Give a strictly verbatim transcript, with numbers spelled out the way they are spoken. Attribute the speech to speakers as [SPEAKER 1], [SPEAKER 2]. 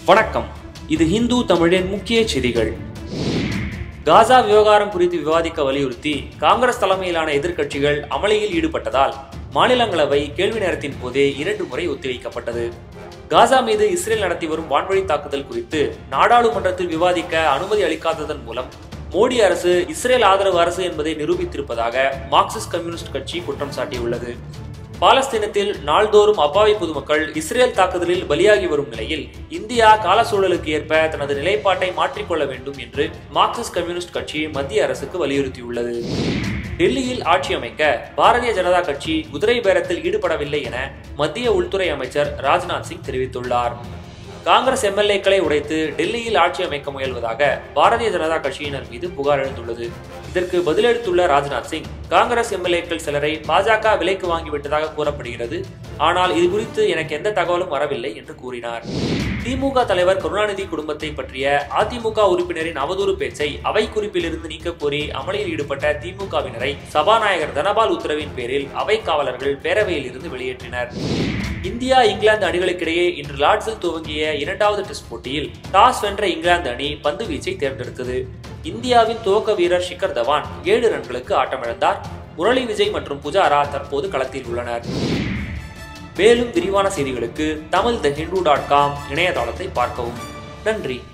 [SPEAKER 1] வணக்கம். இது ஹிந்து தமிழின் முக்கிய செய்திகள். காசா விவகாரம் குறித்து விவாதிக்க வலியுறுத்தி காங்கிரஸ் தலைமையிலான எதிர்க்கட்சிகள் அமளியில் ஈடுபட்டதால் மாநிலங்களவை கேள்வி நேரத்தின் போதே இரண்டு முறை ஒத்திவைக்கப்பட்டது. காசா மீது இஸ்ரேல் நடத்தி வரும் வான்வழி தாக்குதல் குறித்து நாடாளுமன்றத்தில் விவாதிக்க அனுமதி அளிக்காததன் மூலம் மோடி அரசு இஸ்ரேல் ஆதரவு அரசு என்பதை நிரூபித்திருப்பதாக மார்க்சிஸ்ட் கம்யூனிஸ்ட் கட்சி குற்றம் சாட்டியுள்ளது. பாலஸ்தீனத்தில் நாள்தோறும் அப்பாவி பொதுமக்கள் இஸ்ரேல் தாக்குதலில் பலியாகி வரும் நிலையில் இந்தியா கால சூழலுக்கு ஏற்ப தனது நிலைப்பாட்டை மாற்றிக்கொள்ள வேண்டும் என்று மார்க்சிஸ்ட் கம்யூனிஸ்ட் கட்சி மத்திய அரசுக்கு வலியுறுத்தியுள்ளது. டெல்லியில் ஆட்சி அமைக்க பாரதிய ஜனதா கட்சி குதிரை பேரத்தில் ஈடுபடவில்லை என மத்திய உள்துறை அமைச்சர் ராஜ்நாத் சிங் தெரிவித்துள்ளார். காங்கிரஸ் எம்எல்ஏக்களை உடைத்து டெல்லியில் ஆட்சி அமைக்க முயல்வதாக பாரதிய ஜனதா கட்சியினர் மீது புகார் எழுந்துள்ளது. இதற்கு பதிலளித்துள்ள ராஜ்நாத் சிங், காங்கிரஸ் எம்எல்ஏக்கள் சிலரை பாஜக விலைக்கு வாங்கிவிட்டதாக கூறப்படுகிறது, ஆனால் இது குறித்து எனக்கு எந்த தகவலும் வரவில்லை என்று கூறினார். திமுக தலைவர் கருணாநிதி குடும்பத்தை பற்றிய அதிமுக உறுப்பினரின் அவதூறு பேச்சை அவை குறிப்பிலிருந்து நீக்க கோரி அமளியில் ஈடுபட்ட திமுகவினரை சபாநாயகர் தனபால் உத்தரவின் பேரில் அவை காவலர்கள் பேரவையில் இருந்து வெளியேற்றினர். இந்தியா இங்கிலாந்து அணிகளுக்கிடையே இன்று லார்ட்ஸில் துவங்கிய இரண்டாவது டெஸ்ட் போட்டியில் டாஸ் வென்ற இங்கிலாந்து அணி பந்து வீச்சை தேர்ந்தெடுத்தது. இந்தியாவின் துவக்க வீரர் ஷிகர் தவான் ஏழு ரன்களுக்கு ஆட்டமிழந்தார். முரளி விஜய் மற்றும் புஜாரா தற்போது களத்தில் உள்ளனர். மேலும் விரிவான செய்திகளுக்கு Tamil the Hindu dot com இணையதளத்தை பார்க்கவும். நன்றி.